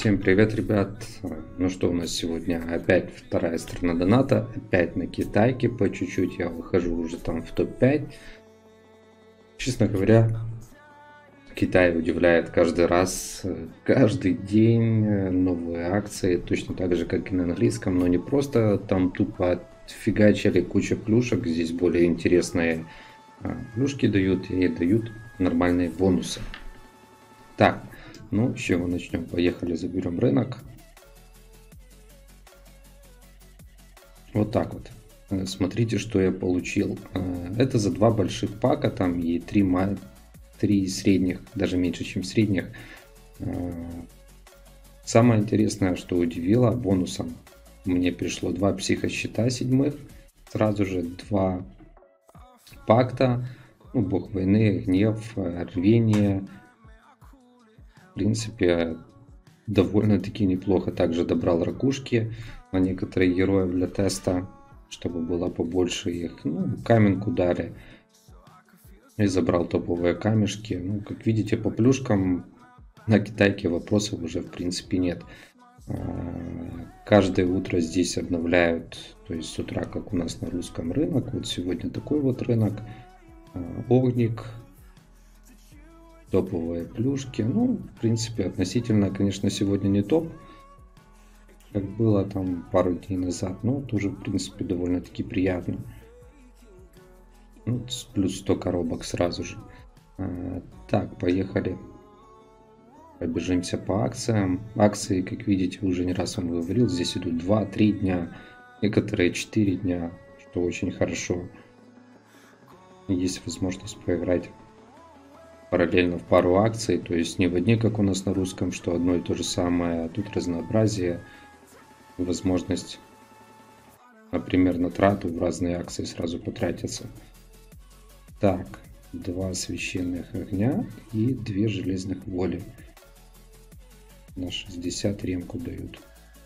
Всем привет, ребят! Ну что у нас сегодня? Опять вторая сторона доната, опять на китайке, по чуть-чуть я выхожу уже там в топ-5. Честно говоря, Китай удивляет каждый раз, каждый день новые акции, точно так же, как и на английском, но не просто там тупо фигачили куча плюшек, здесь более интересные плюшки дают и дают нормальные бонусы. Так, ну, с чего начнем? Поехали, заберем рынок. Вот так вот. Смотрите, что я получил. Это за два больших пака, там и три средних, даже меньше, чем средних. Самое интересное, что удивило, бонусом мне пришло два психощита седьмых, сразу же два пакта, ну, бог войны, гнев, рвение. В принципе, довольно-таки неплохо. Также добрал ракушки на некоторые героев для теста, чтобы было побольше их. Ну, каменку дали. И забрал топовые камешки. Ну, как видите, по плюшкам на китайке вопросов уже в принципе нет. Каждое утро здесь обновляют, то есть с утра, как у нас на русском, рынок. Вот сегодня такой вот рынок. Огник. Топовые плюшки. Ну, в принципе, относительно, конечно, сегодня не топ, как было там пару дней назад, но тоже, в принципе, довольно-таки приятно. Ну, плюс 100 коробок сразу же. Так, поехали. Пробежимся по акциям. Акции, как видите, уже не раз вам говорил, здесь идут 2-3 дня, некоторые 4 дня, что очень хорошо. Есть возможность поиграть параллельно в пару акций, то есть не в одни, как у нас на русском, что одно и то же самое, а тут разнообразие, возможность, например, на трату в разные акции сразу потратиться. Так, 2 священных огня и 2 железных воли. На 60 ремку дают.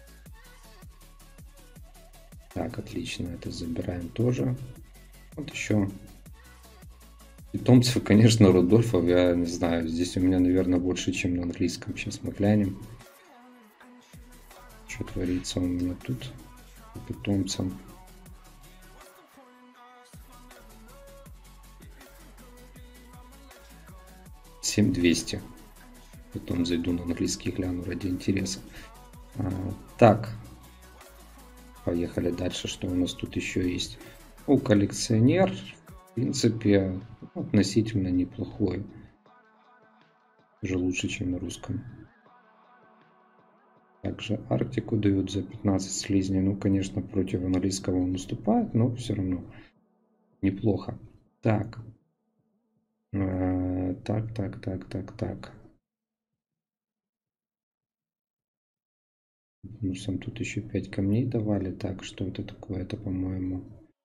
Так, отлично, это забираем тоже. Вот еще питомцев, конечно, Рудольфов, я не знаю, здесь у меня, наверное, больше, чем на английском. Сейчас мы глянем, что творится у меня тут по питомцам. $7200. Потом зайду на английский, гляну ради интереса. Так, поехали дальше, что у нас тут еще есть. Ну, коллекционер, в принципе, относительно неплохой. Уже лучше, чем на русском. Также Арктику дают за 15 слизней. Ну, конечно, против английского он уступает, но все равно неплохо. Так. Так. Бонусом тут еще 5 камней давали. Так, что это такое? Это, по-моему,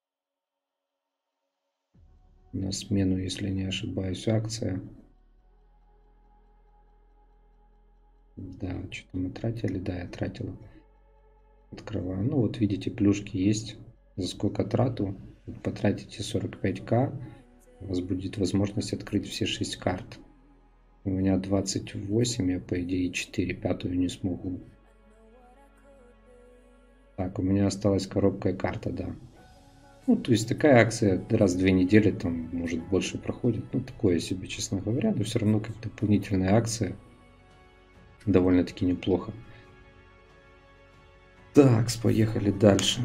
на смену, если не ошибаюсь, акция. Да, что-то мы тратили. Да, я тратил. Открываю. Ну, вот видите, плюшки есть. За сколько трату? Потратите 45к. У вас будет возможность открыть все 6 карт. У меня 28, я по идее 4, пятую не смогу. Так, у меня осталась коробка и карта, да. Ну, то есть такая акция раз в 2 недели, там, может, больше проходит. Ну, такое себе, честно говоря, но все равно как дополнительная акция. Довольно-таки неплохо. Так, поехали дальше.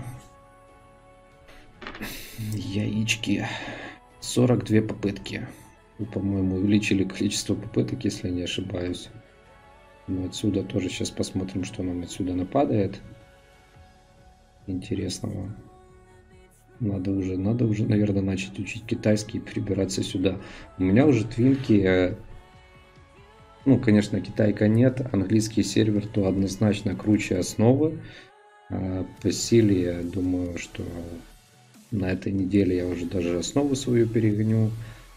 Яички. 42 попытки. Вы, по-моему, увеличили количество попыток, если не ошибаюсь. Но отсюда тоже сейчас посмотрим, что нам отсюда нападает. Интересного. Надо уже, наверное, начать учить китайский и перебираться сюда. У меня уже твинки. Ну, конечно, китайка нет. Английский сервер то однозначно круче основы. По силе, я думаю, что на этой неделе я уже даже основу свою перегоню.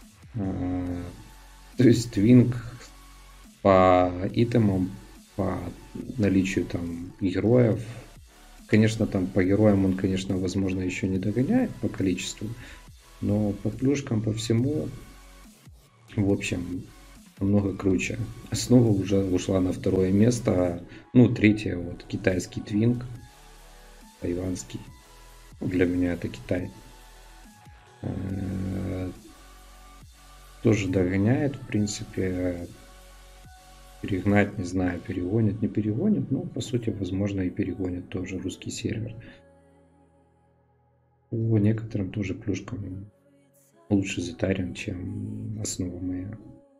То есть твинк по итемам, по наличию там героев. Конечно, там по героям он, конечно, возможно, еще не догоняет по количеству. Но по плюшкам, по всему, в общем, намного круче. Основа уже ушла на второе место. Ну, третье, вот китайский твинг, тайванский. Для меня это Китай. Тоже догоняет, в принципе. Перегнать, не знаю, перегонит, не перегонит. Ну, по сути, возможно, и перегонит тоже русский сервер. По некоторым тоже плюшкам лучше затарен, чем основа моя.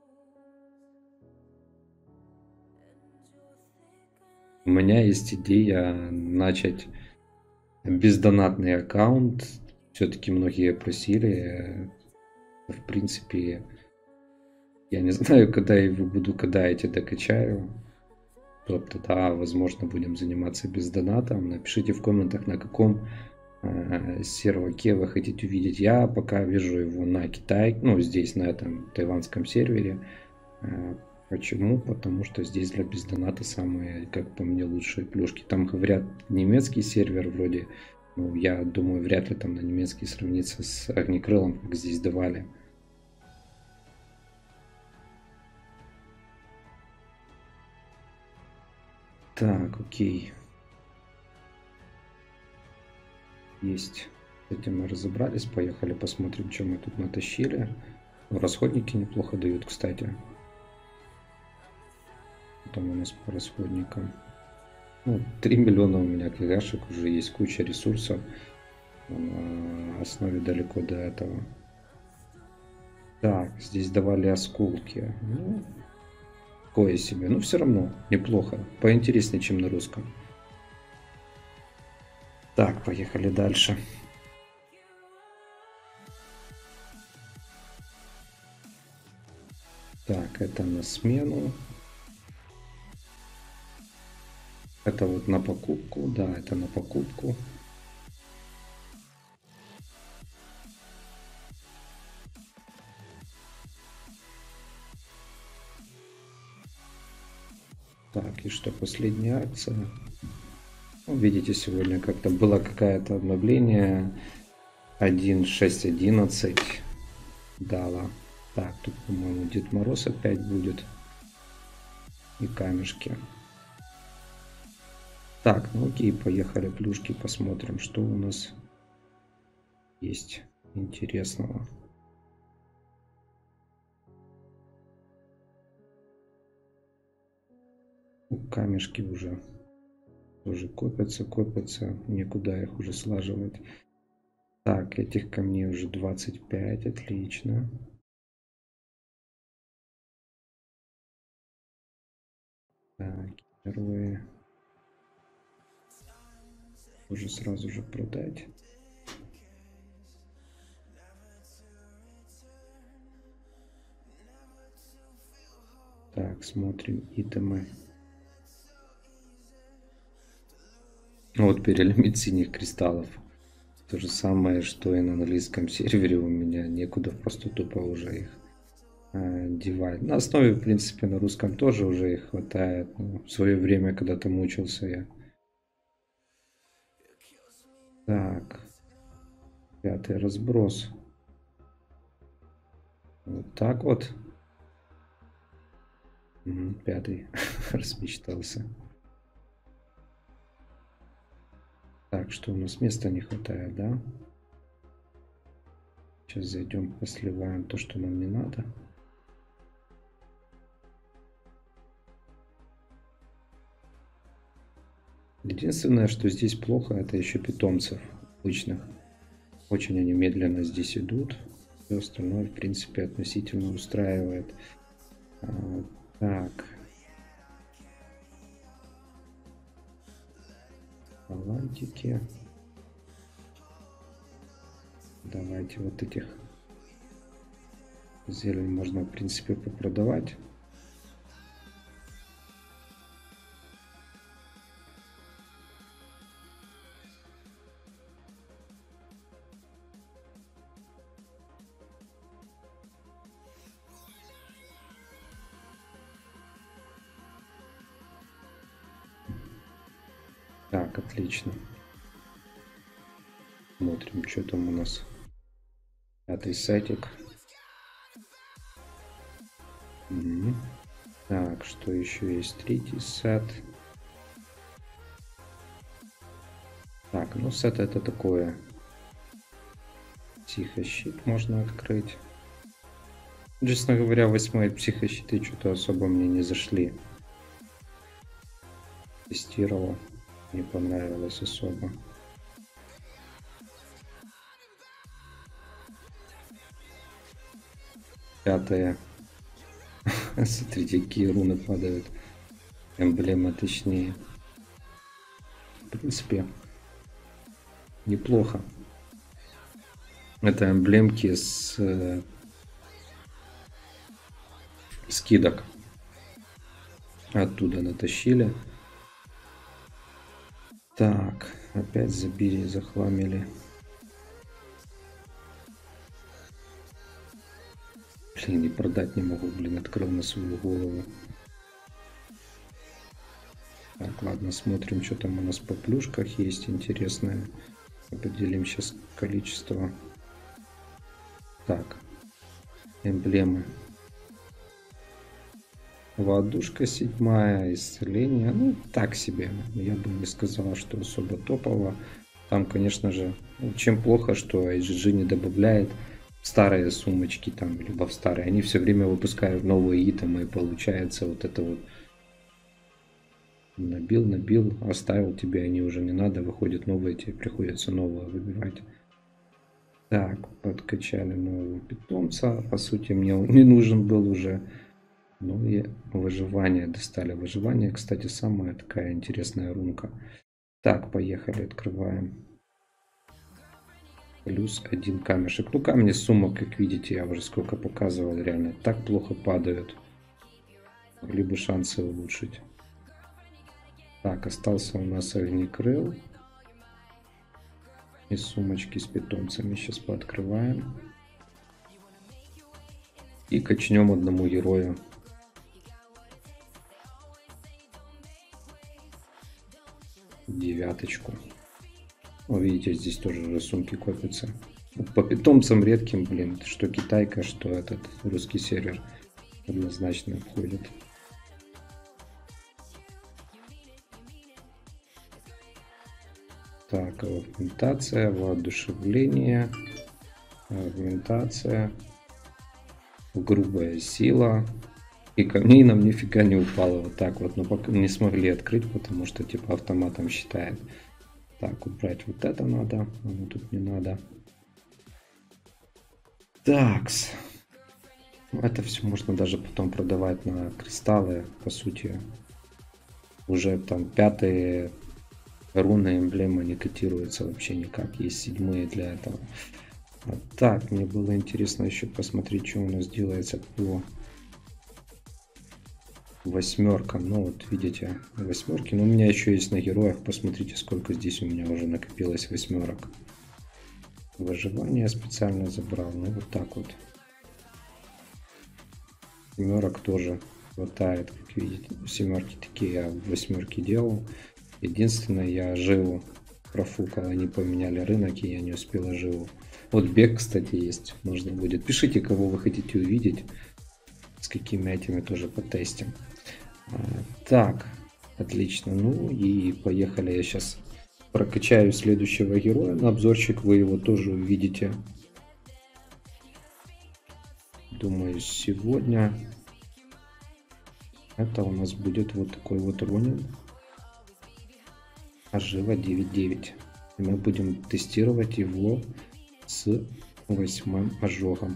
У меня есть идея начать бездонатный аккаунт. Все-таки многие просили. В принципе, я не знаю, когда я его буду, когда эти докачаю. То тогда, возможно, будем заниматься бездонатом. Напишите в комментах, на каком серваке вы хотите увидеть. Я пока вижу его на Китай, ну, здесь, на этом тайванском сервере. Почему? Потому что здесь для бездоната самые, как по мне, лучшие плюшки. Там говорят немецкий сервер вроде. Ну, я думаю, вряд ли там на немецкий сравнится с огнекрылом, как здесь давали. Так, окей. Есть. С этим мы разобрались. Поехали посмотрим, что мы тут натащили. Расходники неплохо дают, кстати. Там у нас по расходникам. Ну, 3 миллиона у меня кгшек, уже есть куча ресурсов. На основе далеко до этого. Так, здесь давали осколки. Ну, такое себе. Но все равно неплохо. Поинтереснее, чем на русском. Так, поехали дальше. Так, это на смену. Это вот на покупку. Да, это на покупку. Так, и что, последняя акция? Ну, видите, сегодня как-то было какое-то обновление. 1.6.11 дала. Так, тут, по-моему, Дед Мороз опять будет. И камешки. Так, ну окей, поехали плюшки, посмотрим, что у нас есть интересного. Камешки уже тоже копятся, некуда их уже слаживать. Так, этих камней уже 25, отлично. Так, первые уже сразу же продать. Так, смотрим итемы. Вот перелимит синих кристаллов. То же самое, что и на английском сервере у меня. Некуда просто тупо уже их девать. На основе, в принципе, на русском тоже уже их хватает. Ну, в свое время когда-то мучился я. Так. 5-й разброс. Вот так вот. 5-й размечтался. Так, что у нас места не хватает, да? Сейчас зайдем, посливаем то, что нам не надо. Единственное, что здесь плохо, это еще питомцев обычных. Очень они медленно здесь идут. Все остальное, в принципе, относительно устраивает. Так. Талантики. Давайте вот этих зелень можно, в принципе, попродавать. Так, отлично. Смотрим, что там у нас. 5-й сетик. Так, что еще есть? Третий сет. Так, ну сет это такое. Психощит можно открыть. Честно говоря, 8 психощиты что-то особо мне не зашли. Тестировал. Не понравилось особо. Пятое. Смотрите, какие руны падают. Эмблема точнее. В принципе, неплохо. Это эмблемки с скидок. Оттуда натащили. Так, опять забили, захламили. Блин, и продать не могу, блин, открыл на свою голову. Так, ладно, смотрим, что там у нас по плюшках есть интересное. Определим сейчас количество. Так, эмблемы. Воздушка 7, исцеление. Ну, так себе. Я бы не сказал, что особо топово. Там, конечно же, чем плохо, что IGG не добавляет старые сумочки там, либо в старые. Они все время выпускают новые итемы, и получается вот это вот набил, оставил тебе, они уже не надо, выходят новые, тебе приходится новые выбивать. Так, подкачали нового питомца, по сути мне он не нужен был уже. Ну и выживание достали. Выживание, кстати, самая такая интересная рунка. Так, поехали, открываем. Плюс 1 камешек. Ну, камни сумма, как видите, я уже сколько показывал, реально так плохо падают. Могли бы шансы улучшить. Так, остался у нас огнекрыл. И сумочки с питомцами сейчас пооткрываем. И качнем одному герою. Девяточку. Вы видите, здесь тоже рисунки копятся. По питомцам редким, блин, что китайка, что этот русский сервер однозначно входит. Так, аугментация, воодушевление, аугментация, грубая сила. И камней нам нифига не упало вот так вот, но пока не смогли открыть, потому что типа автоматом считает. Так, убрать вот это надо, оно тут не надо. Такс. Это все можно даже потом продавать на кристаллы, по сути. Уже там 5-е руны, эмблемы не котируются вообще никак. Есть 7-е для этого. Так, мне было интересно еще посмотреть, что у нас делается по 8. Ну вот видите, 8. Но у меня еще есть на героях. Посмотрите, сколько здесь у меня уже накопилось 8. Выживание специально забрал. Ну вот так вот. 7 тоже хватает, как видите. 7 такие я 8 делал. Единственное, я живу профукал. Они поменяли рынок, и я не успела живу. Вот бег, кстати, есть. Можно будет. Пишите, кого вы хотите увидеть. С какими этими тоже потестим. Так, отлично. Ну и поехали. Я сейчас прокачаю следующего героя. На обзорчик вы его тоже увидите. Думаю, сегодня это у нас будет вот такой вот Ронин. Ожива 9.9. И мы будем тестировать его с 8 ожогом.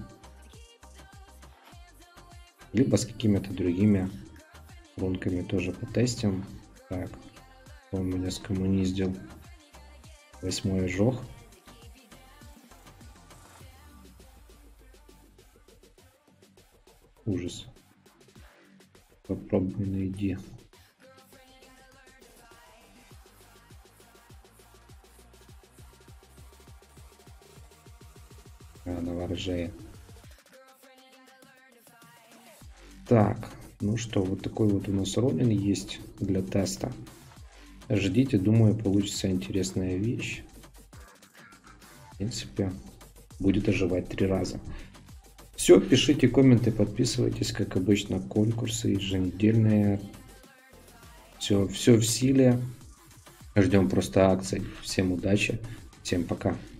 Либо с какими-то другими рунками тоже потестим. Так, он меня скоммуниздил. 8 ожог. Ужас. Попробуй найди. На ворожее. Так, ну что, вот такой вот у нас Ронин есть для теста. Ждите, думаю, получится интересная вещь. В принципе, будет оживать 3 раза. Все, пишите комменты, подписывайтесь, как обычно, конкурсы еженедельные. Все в силе. Ждем просто акций. Всем удачи, всем пока.